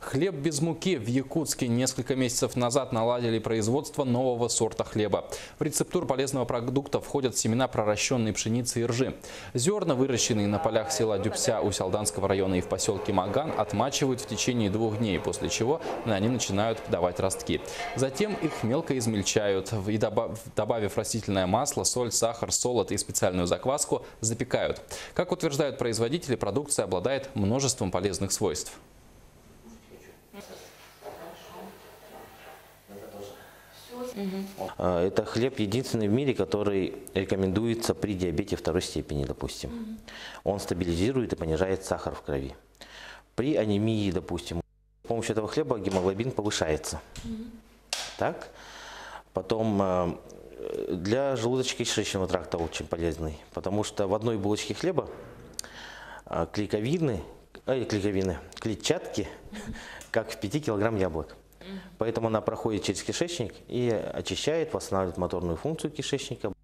Хлеб без муки. В Якутске несколько месяцев назад наладили производство нового сорта хлеба. В рецептуру полезного продукта входят семена проращенной пшеницы и ржи. Зерна, выращенные на полях села Дюбся Усть-Алданского района и в поселке Маган, отмачивают в течение 2 дней, после чего они начинают давать ростки. Затем их мелко измельчают и, добавив растительное масло, соль, сахар, солод и специальную закваску, запекают. Как утверждают производители, продукция обладает множеством полезных свойств. Это хлеб единственный в мире, который рекомендуется при диабете 2-й степени, допустим. Он стабилизирует и понижает сахар в крови. При анемии, допустим, с помощью этого хлеба гемоглобин повышается. Так? Потом для желудочно-кишечного тракта очень полезный, потому что в одной булочке хлеба клетчатки, как в 5 килограмм яблок. Поэтому она проходит через кишечник и очищает, восстанавливает моторную функцию кишечника.